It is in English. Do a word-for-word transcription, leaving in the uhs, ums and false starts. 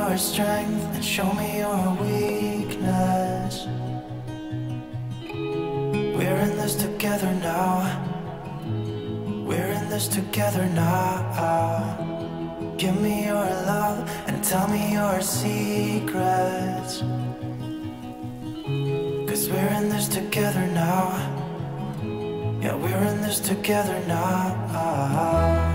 your strength and show me your weakness. We're in this together now. We're in this together now. Give me your love and tell me your secrets. 'Cause we're in this together now. Yeah, we're in this together now.